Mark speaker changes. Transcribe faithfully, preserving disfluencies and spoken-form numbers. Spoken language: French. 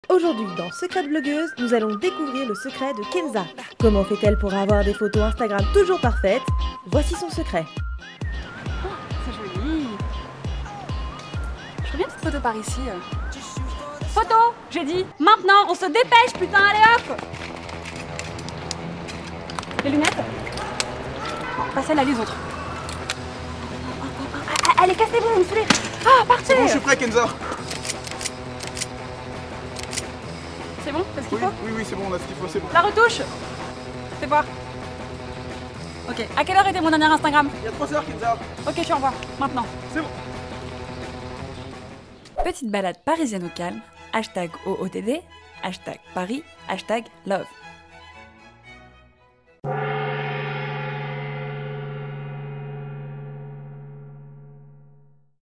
Speaker 1: Aujourd'hui, dans Secret blogueuse, nous allons découvrir le secret de Kenza. Comment fait-elle pour avoir des photos Instagram toujours parfaites? Voici son secret.
Speaker 2: Oh, c'est joli. Je veux bien une petite photo par ici. Photo, j'ai dit. Maintenant, on se dépêche, putain, allez hop. Les lunettes. Oh, pas celle-là, les autres. Oh, oh, oh. Allez, cassez-vous, vous me saoulez. Ah, partez.
Speaker 3: C'est bon, je suis prêt, Kenza.
Speaker 2: C'est bon? C'est ce qu'il
Speaker 3: Oui,
Speaker 2: faut?
Speaker 3: oui, oui, c'est bon, on a ce qu'il faut, c'est bon.
Speaker 2: La retouche. Fais voir. Ok, à quelle heure était mon dernier Instagram?
Speaker 3: Il y a trois heures, Kenza.
Speaker 2: Ok, je suis au revoir, maintenant.
Speaker 3: C'est bon.
Speaker 2: Petite balade parisienne au calme, hashtag O O T D, hashtag Paris, hashtag Love.